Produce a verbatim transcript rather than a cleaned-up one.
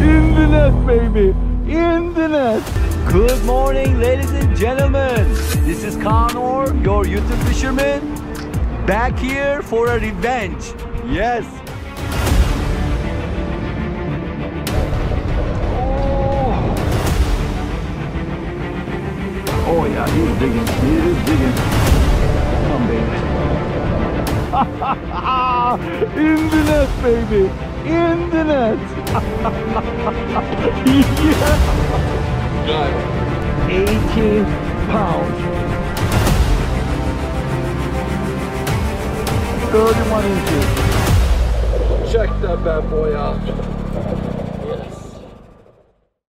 In the net, baby. In the net. Good morning, ladies and gentlemen. This is Connor, your YouTube fisherman, back here for a revenge. Yes. Oh, oh yeah, he's digging. He is digging. Come, baby. In the net, baby. In the net. Yeah. eighteen pounds. thirty-one inches. Check that bad boy out.